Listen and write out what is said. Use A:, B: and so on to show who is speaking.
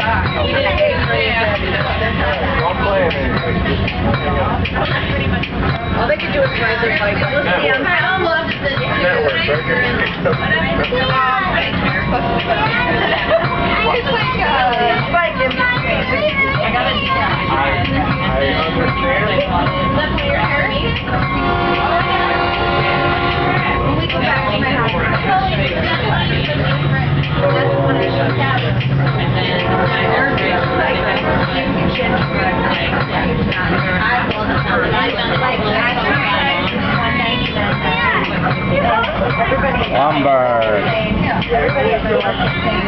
A: Don't play anything.
B: All they can do is ride their bike.
C: I love this
A: Network,
C: too. It's like
B: Bike in between. I got it.
A: I understand.
C: that's what you're hearing. When we go back to my
D: Lumber.
B: Everybody